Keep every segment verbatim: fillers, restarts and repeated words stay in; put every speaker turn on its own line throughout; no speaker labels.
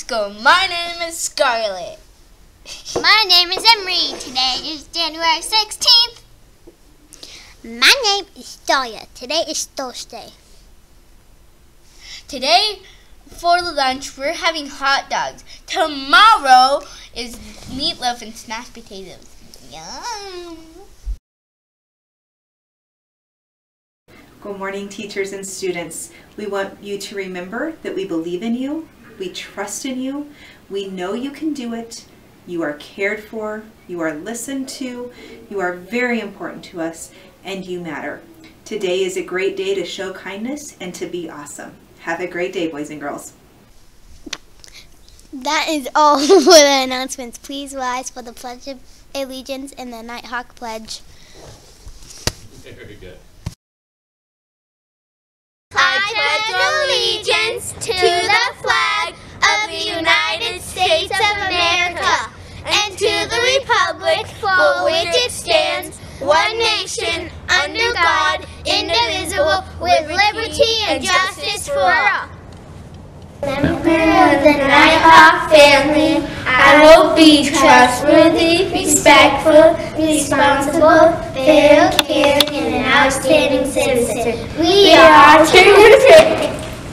school. My name is Scarlett.
My name is Emery. Today is January sixteenth.
My name is Dahlia. Today is Thursday.
Today, for lunch, we're having hot dogs. Tomorrow is meatloaf and smashed potatoes. Yum!
Good morning, teachers and students. We want you to remember that we believe in you, we trust in you, we know you can do it, you are cared for, you are listened to, you are very important to us, and you matter. Today is a great day to show kindness and to be awesome. Have a great day, boys and girls.
That is all for the announcements. Please rise for the Pledge of Allegiance and the Nighthawk Pledge.
Very good.
I pledge allegiance to the flag of the United States of America and to the republic for which it stands, one nation, under God, indivisible, with liberty and justice for all. Member of the Nighthawk family, I will be trustworthy, respectful, responsible, fair, caring, and an outstanding citizen. We are true.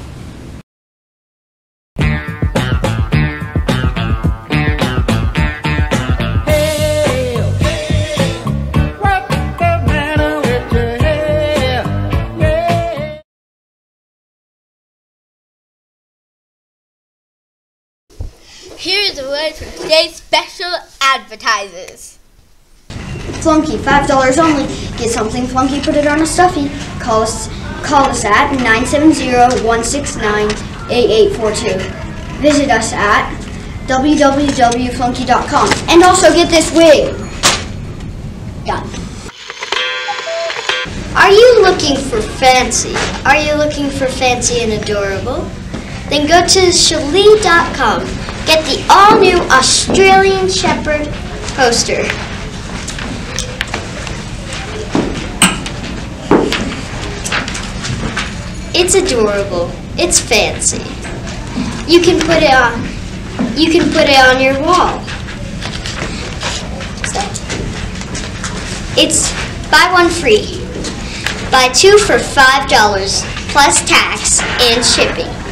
Here's a word from today's special advertisers.
Flunky, five dollars only. Get something flunky, put it on a stuffy. Call us, call us at nine seven zero, one six nine, eight eight four two. Visit us at w w w dot flunky dot com. And also get this wig. Done. Are you looking for fancy? Are you looking for fancy and adorable? Then go to chalet dot com. Get the all-new Australian Shepherd poster. It's adorable. It's fancy. You can put it on. You can put it on your wall. It's buy one free. Buy two for five dollars plus tax and shipping.